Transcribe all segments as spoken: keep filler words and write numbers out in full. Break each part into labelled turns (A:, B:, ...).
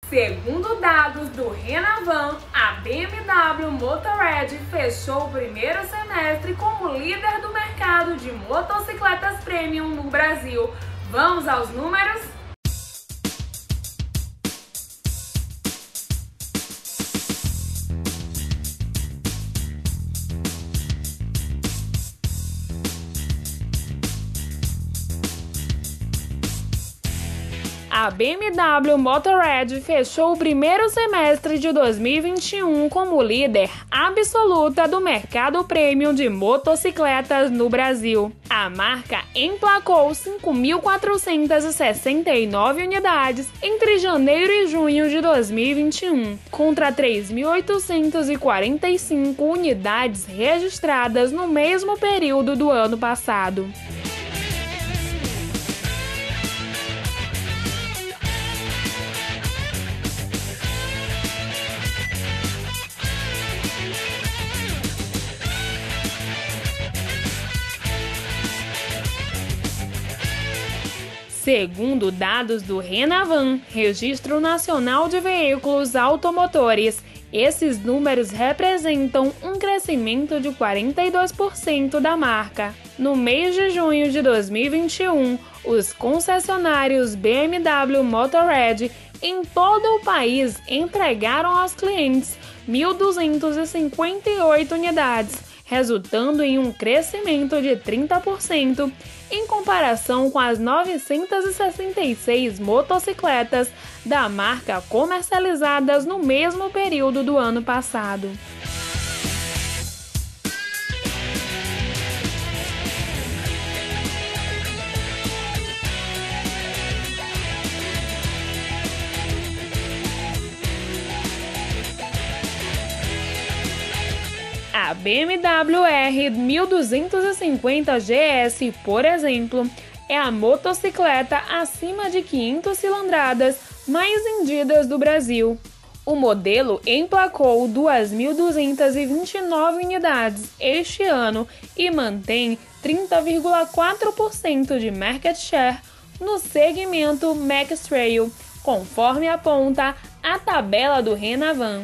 A: Segundo dados do Renavan, a B M W Motorrad fechou o primeiro semestre como líder do mercado de motocicletas premium no Brasil. Vamos aos números? A B M W Motorrad fechou o primeiro semestre de dois mil e vinte e um como líder absoluta do mercado premium de motocicletas no Brasil. A marca emplacou cinco mil quatrocentas e sessenta e nove unidades entre janeiro e junho de dois mil e vinte e um, contra três mil oitocentas e quarenta e cinco unidades registradas no mesmo período do ano passado. Segundo dados do Renavan, Registro Nacional de Veículos Automotores, esses números representam um crescimento de quarenta e dois por cento da marca. No mês de junho de dois mil e vinte e um, os concessionários B M W Motorrad em todo o país entregaram aos clientes mil duzentas e cinquenta e oito unidades, resultando em um crescimento de trinta por cento em comparação com as novecentas e sessenta e seis motocicletas da marca comercializadas no mesmo período do ano passado. A B M W R mil duzentos e cinquenta G S, por exemplo, é a motocicleta acima de quinhentas cilindradas mais vendidas do Brasil. O modelo emplacou duas mil duzentas e vinte e nove unidades este ano e mantém trinta vírgula quatro por cento de market share no segmento Max Trail, conforme aponta a tabela do Renavan.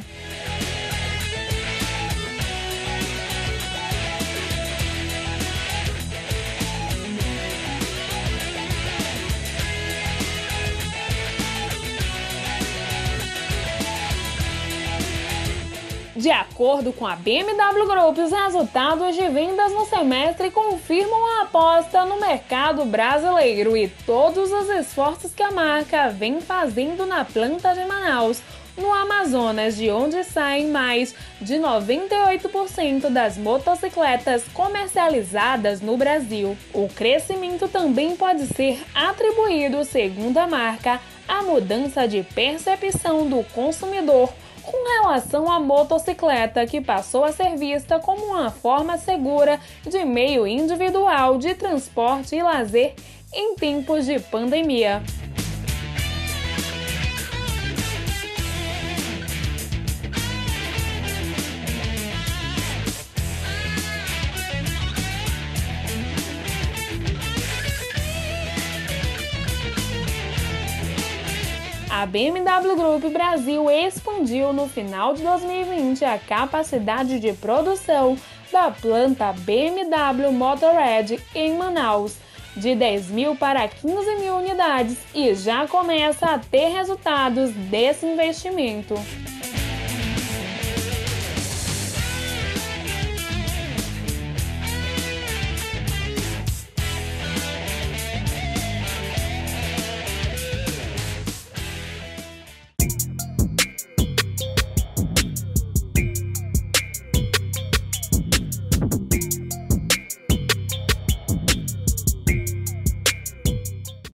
A: De acordo com a B M W Group, os resultados de vendas no semestre confirmam a aposta no mercado brasileiro e todos os esforços que a marca vem fazendo na planta de Manaus, no Amazonas, de onde saem mais de noventa e oito por cento das motocicletas comercializadas no Brasil. O crescimento também pode ser atribuído, segundo a marca, à mudança de percepção do consumidor com relação à motocicleta, que passou a ser vista como uma forma segura de meio individual de transporte e lazer em tempos de pandemia. A B M W Group Brasil expandiu no final de dois mil e vinte a capacidade de produção da planta B M W Motorrad em Manaus, de dez mil para quinze mil unidades, e já começa a ter resultados desse investimento.